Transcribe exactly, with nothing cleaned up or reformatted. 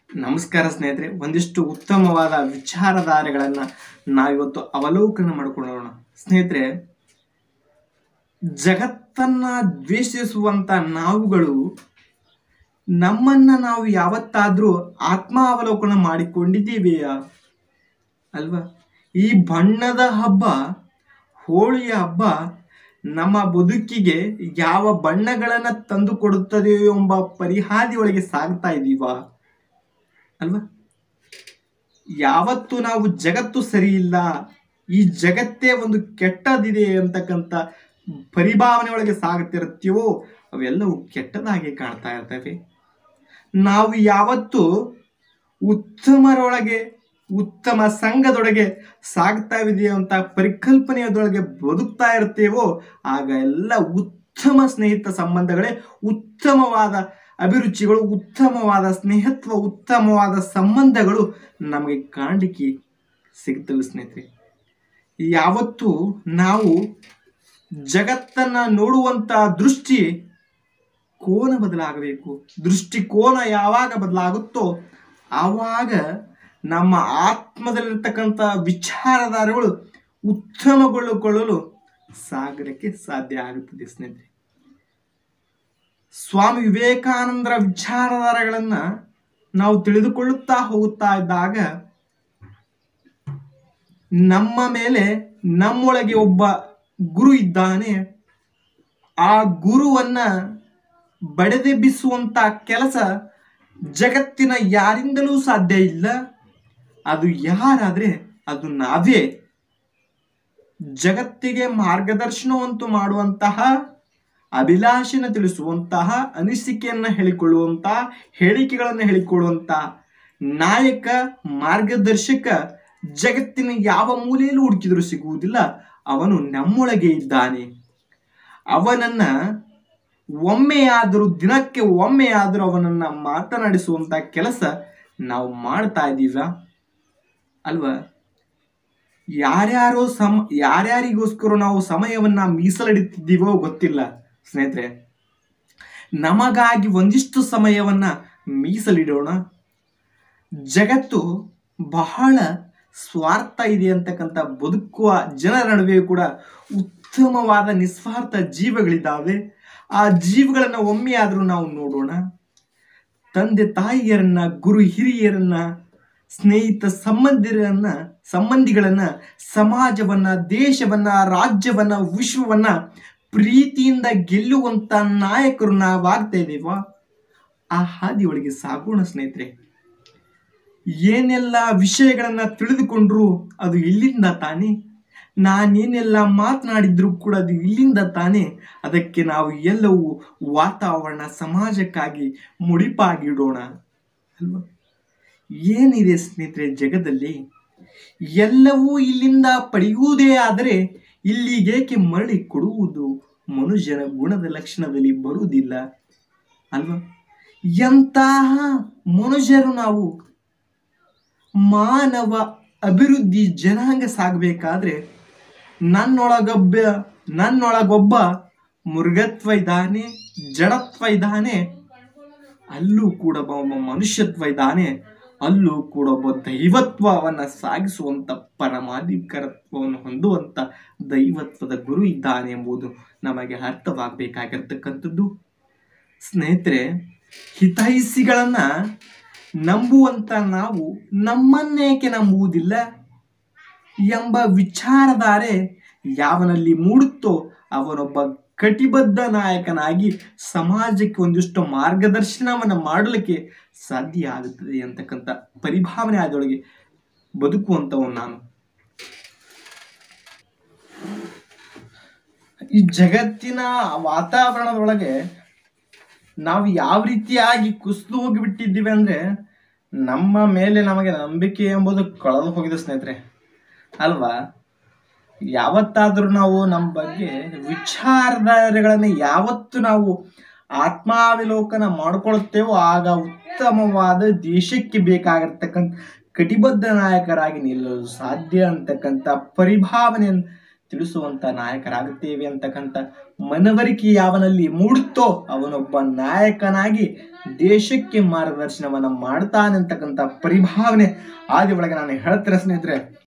ನಮಸ್ಕಾರ ಸ್ನೇಹಿತರೆ, ಒಂದಿಷ್ಟು ಉತ್ತಮವಾದ ವಿಚಾರಧಾರೆಗಳನ್ನು ನಾವಿವತ್ತು ಅವಲೋಕನ ಮಾಡಿಕೊಳ್ಳೋಣ. ಸ್ನೇಹಿತರೆ, ಜಗತ್ತನ್ನ ದ್ವೇಷಿಸುವಂತ ನಾವುಗಳು ನಮ್ಮನ್ನ ನಾವು ಯಾವತ್ತಾದ್ರೂ ಆತ್ಮಾವಲೋಕನ ಮಾಡಿಕೊಂಡಿದ್ದೀವೆಯಾ? ಅಲ್ವಾ? ಈ ಬಣ್ಣದ ಹಬ್ಬ, ಹೋಳಿಯ ಹಬ್ಬ ನಮ್ಮ ಬದುಕಿಗೆ ಯಾವ ಬಣ್ಣಗಳನ್ನು ತಂದು ಕೊಡುತ್ತದೆಯೋ ಎಂಬ ಪರಿಹಾದಿಯೊಳಗೆ ಸಾಗ್ತಾ ಇದ್ದೀವಾ? ಅಲ್ವಾ? ಯಾವತ್ತು ನಾವು ಜಗತ್ತು ಸರಿ ಇಲ್ಲ, ಈ ಜಗತ್ತೇ ಒಂದು ಕೆಟ್ಟದಿದೆ ಅಂತಕ್ಕಂಥ ಪರಿಭಾವನೆ ಒಳಗೆ ಸಾಗುತ್ತಿರುತ್ತೀವೋ ಅವೆಲ್ಲವೂ ಕೆಟ್ಟದಾಗಿ ಕಾಣ್ತಾ ಇರ್ತವೆ. ನಾವು ಯಾವತ್ತು ಉತ್ತಮರೊಳಗೆ, ಉತ್ತಮ ಸಂಘದೊಳಗೆ ಸಾಗ್ತಾ ಇದೆಯೋ ಅಂತ ಪರಿಕಲ್ಪನೆಯದೊಳಗೆ ಬದುಕ್ತಾ ಇರ್ತೇವೋ ಆಗ ಎಲ್ಲ ಉತ್ತಮ ಸ್ನೇಹಿತ ಸಂಬಂಧಗಳೇ, ಉತ್ತಮವಾದ ಅಭಿರುಚಿಗಳು, ಉತ್ತಮವಾದ ಸ್ನೇಹತ್ವ, ಉತ್ತಮವಾದ ಸಂಬಂಧಗಳು ನಮಗೆ ಕಾಣಲಿಕ್ಕೆ ಸಿಗ್ತವೆ. ಸ್ನೇಹಿತರೆ, ಯಾವತ್ತು ನಾವು ಜಗತ್ತನ್ನ ನೋಡುವಂತ ದೃಷ್ಟಿ ಕೋನ ಬದಲಾಗಬೇಕು. ದೃಷ್ಟಿಕೋನ ಯಾವಾಗ ಬದಲಾಗುತ್ತೋ ಆವಾಗ ನಮ್ಮ ಆತ್ಮದಲ್ಲಿರ್ತಕ್ಕಂಥ ವಿಚಾರಧಾರೆಗಳು ಉತ್ತಮಗೊಳ್ಳಿಕೊಳ್ಳಲು ಸಾಗರಕ್ಕೆ ಸಾಧ್ಯ ಆಗುತ್ತದೆ. ಸ್ನೇಹಿತರೆ, ಸ್ವಾಮಿ ವಿವೇಕಾನಂದರ ವಿಚಾರಧಾರೆಗಳನ್ನ ನಾವು ತಿಳಿದುಕೊಳ್ಳುತ್ತಾ ಹೋಗುತ್ತಾ ಇದ್ದಾಗ ನಮ್ಮ ಮೇಲೆ, ನಮ್ಮೊಳಗೆ ಒಬ್ಬ ಗುರು ಇದ್ದಾನೆ. ಆ ಗುರುವನ್ನ ಬಡಿದೆಬ್ಬಿಸುವಂತ ಕೆಲಸ ಜಗತ್ತಿನ ಯಾರಿಂದಲೂ ಸಾಧ್ಯ ಇಲ್ಲ. ಅದು ಯಾರಾದ್ರೆ ಅದು ನಾವೇ. ಜಗತ್ತಿಗೆ ಮಾರ್ಗದರ್ಶನವಂತೂ ಮಾಡುವಂತಹ, ಅಭಿಲಾಷೆನ ತಿಳಿಸುವಂತಹ, ಅನಿಸಿಕೆಯನ್ನ ಹೇಳಿಕೊಳ್ಳುವಂತಹ, ಹೇಳಿಕೆಗಳನ್ನು ಹೇಳಿಕೊಳ್ಳುವಂತಹ ನಾಯಕ, ಮಾರ್ಗದರ್ಶಕ ಜಗತ್ತಿನ ಯಾವ ಮೂಲೆಯಲ್ಲೂ ಹುಡುಕಿದರೂ ಸಿಗುವುದಿಲ್ಲ. ಅವನು ನಮ್ಮೊಳಗೆ ಇದ್ದಾನೆ. ಅವನನ್ನ ಒಮ್ಮೆಯಾದರೂ, ದಿನಕ್ಕೆ ಒಮ್ಮೆಯಾದರೂ ಅವನನ್ನ ಮಾತನಾಡಿಸುವಂತ ಕೆಲಸ ನಾವು ಮಾಡ್ತಾ ಇದ್ದೀವ ಅಲ್ವಾ? ಯಾರ್ಯಾರೋ ಸಮ ಯಾರ್ಯಾರಿಗೋಸ್ಕರ ನಾವು ಸಮಯವನ್ನ ಮೀಸಲಿಡುತ್ತಿದ್ದೀವೋ ಗೊತ್ತಿಲ್ಲ. ಸ್ನೇಹಿತರೆ, ನಮಗಾಗಿ ಒಂದಿಷ್ಟು ಸಮಯವನ್ನ ಮೀಸಲಿಡೋಣ. ಜಗತ್ತು ಬಹಳ ಸ್ವಾರ್ಥ ಇದೆ ಅಂತಕ್ಕಂಥ ಬದುಕುವ ಜನರ ನಡುವೆ ಕೂಡ ಉತ್ತಮವಾದ ನಿಸ್ವಾರ್ಥ ಜೀವಗಳಿದ್ದಾವೆ. ಆ ಜೀವಗಳನ್ನ ಒಮ್ಮೆಯಾದರೂ ನಾವು ನೋಡೋಣ. ತಂದೆ ತಾಯಿಯರನ್ನ, ಗುರು ಹಿರಿಯರನ್ನ, ಸ್ನೇಹಿತ ಸಂಬಂಧಿರನ್ನ ಸಂಬಂಧಿಗಳನ್ನ, ಸಮಾಜವನ್ನ, ದೇಶವನ್ನ, ರಾಜ್ಯವನ್ನ, ವಿಶ್ವವನ್ನ ಪ್ರೀತಿಯಿಂದ ಗೆಲ್ಲುವಂತ ನಾಯಕರು ನಾವಾಗ್ತಾ ಇದ್ದೇವಾ? ಆ ಹಾದಿಯೊಳಗೆ ಸಾಗೋಣ. ಸ್ನೇಹಿತರೆ, ಏನೆಲ್ಲ ವಿಷಯಗಳನ್ನ ತಿಳಿದುಕೊಂಡ್ರು ಅದು ಇಲ್ಲಿಂದ ತಾನೇ. ನಾನೇನೆಲ್ಲ ಮಾತನಾಡಿದ್ರು ಕೂಡ ಅದು ಇಲ್ಲಿಂದ ತಾನೇ. ಅದಕ್ಕೆ ನಾವು ಎಲ್ಲವೂ ವಾತಾವರಣ, ಸಮಾಜಕ್ಕಾಗಿ ಮುಡಿಪಾಗಿಡೋಣ ಅಲ್ವಾ? ಏನಿದೆ ಸ್ನೇಹಿತರೆ ಜಗದಲ್ಲಿ? ಎಲ್ಲವೂ ಇಲ್ಲಿಂದ ಪಡೆಯುವುದೇ ಆದರೆ ಇಲ್ಲಿಗೇಕೆ ಮರಳಿ ಕೊಡುವುದು ಮನುಷ್ಯನ ಗುಣದ ಲಕ್ಷಣದಲ್ಲಿ ಬರುವುದಿಲ್ಲ ಅಲ್ವಾ? ಎಂತಹ ಮನುಷ್ಯರು ನಾವು! ಮಾನವ ಅಭಿವೃದ್ಧಿ ಜನಾಂಗ ಸಾಗಬೇಕಾದ್ರೆ ನನ್ನೊಳಗೊಬ್ಬ ನನ್ನೊಳಗೊಬ್ಬ ಮೃಗತ್ವ ಇದ್ದಾನೆ, ಜಡತ್ವ ಇದ್ದಾನೆ, ಅಲ್ಲೂ ಕೂಡ ಒಬ್ಬ ಮನುಷ್ಯತ್ವ ಇದ್ದಾನೆ, ಅಲ್ಲೂ ಕೂಡ ಒಬ್ಬ ದೈವತ್ವವನ್ನು ಸಾಗಿಸುವಂತ ಪರಮಾಧಿಕಾರತ್ವವನ್ನು ಹೊಂದುವಂತ ದೈವತ್ವದ ಗುರು ಇದ್ದಾನೆ ಎಂಬುದು ನಮಗೆ ಅರ್ಥವಾಗಬೇಕಾಗಿರ್ತಕ್ಕಂಥದ್ದು. ಸ್ನೇಹಿತರೆ, ಹಿತೈಷಿಗಳನ್ನ ನಂಬುವಂತ ನಾವು ನಮ್ಮನ್ನೇಕೆ ನಂಬುವುದಿಲ್ಲ ಎಂಬ ವಿಚಾರಧಾರೆ ಯಾವನಲ್ಲಿ ಮೂಡುತ್ತೋ ಅವನೊಬ್ಬ ಕಟಿಬದ್ಧ ನಾಯಕನಾಗಿ ಸಮಾಜಕ್ಕೆ ಒಂದಿಷ್ಟು ಮಾರ್ಗದರ್ಶನವನ್ನು ಮಾಡಲಿಕ್ಕೆ ಸಾಧ್ಯ ಆಗುತ್ತದೆ ಅಂತಕ್ಕಂಥ ಪರಿಭಾವನೆ ಅದರೊಳಗೆ ಬದುಕುವಂಥವನು ನಾನು. ಈ ಜಗತ್ತಿನ ವಾತಾವರಣದೊಳಗೆ ನಾವು ಯಾವ ರೀತಿಯಾಗಿ ಕುಸಿದು ಹೋಗಿಬಿಟ್ಟಿದ್ದೀವಿ ಅಂದ್ರೆ ನಮ್ಮ ಮೇಲೆ ನಮಗೆ ನಂಬಿಕೆ ಎಂಬುದು ಕಳೆದು ಹೋಗಿದೆ ಸ್ನೇಹಿತರೆ ಅಲ್ವಾ? ಯಾವತ್ತಾದರೂ ನಾವು ನಮ್ಮ ಬಗ್ಗೆ ವಿಚಾರಧಾರೆಗಳನ್ನು ಯಾವತ್ತು ನಾವು ಆತ್ಮಾವಲೋಕನ ಮಾಡಿಕೊಳ್ಳುತ್ತೇವೋ ಆಗ ಉತ್ತಮವಾದ ದೇಶಕ್ಕೆ ಬೇಕಾಗಿರ್ತಕ್ಕಂಥ ಕಟಿಬದ್ಧ ನಾಯಕರಾಗಿ ನಿಲ್ಲಲು ಸಾಧ್ಯ ಅಂತಕ್ಕಂಥ ಪರಿಭಾವನೆಯನ್ನು ತಿಳಿಸುವಂತ ನಾಯಕರಾಗುತ್ತೇವೆ ಅಂತಕ್ಕಂಥ ಮನವರಿಕೆ ಯಾವನಲ್ಲಿ ಮೂಡುತ್ತೋ ಅವನೊಬ್ಬ ನಾಯಕನಾಗಿ ದೇಶಕ್ಕೆ ಮಾರ್ಗದರ್ಶನವನ್ನ ಮಾಡ್ತಾನೆ ಅಂತಕ್ಕಂಥ ಪರಿಭಾವನೆ ಆದಿ ಒಳಗೆ ನಾನು ಹೇಳ್ತಾರೆ ಸ್ನೇಹಿತರೆ.